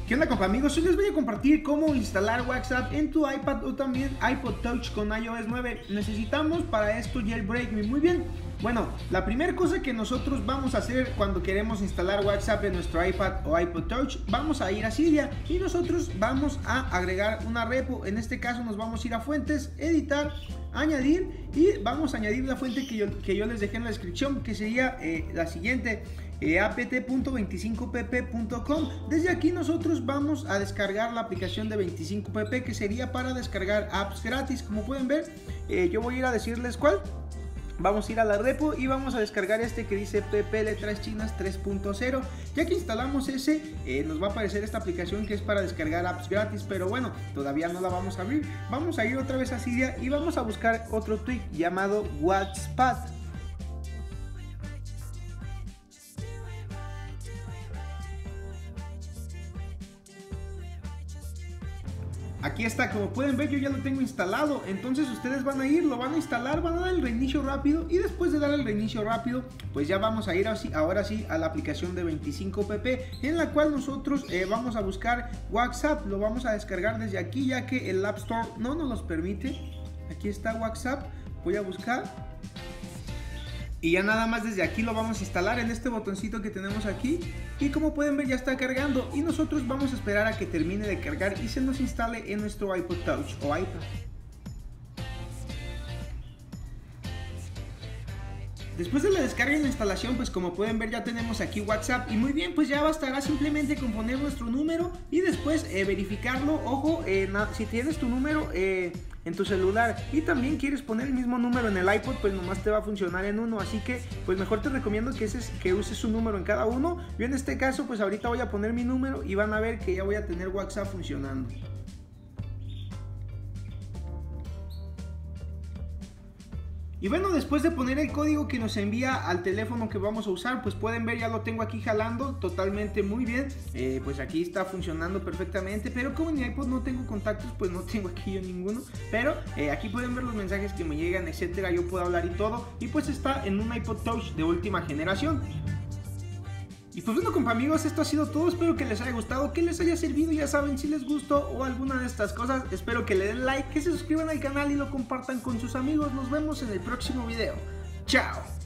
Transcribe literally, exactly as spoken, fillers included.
¿Qué onda, compa amigos? Hoy les voy a compartir cómo instalar WhatsApp en tu iPad o también iPod Touch con i O S nueve. Necesitamos para esto jailbreak. Muy bien. Bueno, la primera cosa que nosotros vamos a hacer cuando queremos instalar WhatsApp en nuestro iPad o iPod Touch, vamos a ir a Cydia y nosotros vamos a agregar una repo. En este caso nos vamos a ir a fuentes, editar, añadir y vamos a añadir la fuente que yo, que yo les dejé en la descripción, que sería eh, la siguiente. Eh, apt punto veinticinco p p punto com. Desde aquí nosotros vamos a descargar la aplicación de veinticinco p p, que sería para descargar apps gratis. Como pueden ver, eh, yo voy a ir a decirles cuál. Vamos a ir a la repo y vamos a descargar este que dice P P letras chinas tres punto cero. Ya que instalamos ese, eh, nos va a aparecer esta aplicación que es para descargar apps gratis, pero bueno, todavía no la vamos a abrir. Vamos a ir otra vez a Cydia y vamos a buscar otro tweak llamado WhatsApp. Aquí está, como pueden ver yo ya lo tengo instalado. Entonces ustedes van a ir, lo van a instalar, van a dar el reinicio rápido y después de dar el reinicio rápido pues ya vamos a ir así, ahora sí a la aplicación de veinticinco p p, en la cual nosotros eh, vamos a buscar WhatsApp. Lo vamos a descargar desde aquí ya que el App Store no nos los permite. Aquí está WhatsApp, voy a buscar y ya nada más desde aquí lo vamos a instalar en este botoncito que tenemos aquí. Y como pueden ver ya está cargando y nosotros vamos a esperar a que termine de cargar y se nos instale en nuestro iPod Touch o iPad. Después de la descarga y la instalación, pues como pueden ver ya tenemos aquí WhatsApp y muy bien, pues ya bastará simplemente con poner nuestro número y después eh, verificarlo. Ojo, eh, si tienes tu número eh, en tu celular y también quieres poner el mismo número en el iPod, pues nomás te va a funcionar en uno, así que pues mejor te recomiendo que, ese, que uses un número en cada uno. Yo en este caso pues ahorita voy a poner mi número y van a ver que ya voy a tener WhatsApp funcionando. Y bueno, después de poner el código que nos envía al teléfono que vamos a usar, pues pueden ver ya lo tengo aquí jalando totalmente muy bien. eh, Pues aquí está funcionando perfectamente, pero como en mi iPod no tengo contactos, pues no tengo aquí yo ninguno. Pero eh, aquí pueden ver los mensajes que me llegan, etcétera. Yo puedo hablar y todo, y pues está en un iPod Touch de última generación. Y pues bueno, compa amigos, esto ha sido todo. Espero que les haya gustado, que les haya servido. Ya saben, si les gustó o alguna de estas cosas, espero que le den like, que se suscriban al canal y lo compartan con sus amigos. Nos vemos en el próximo video. Chao.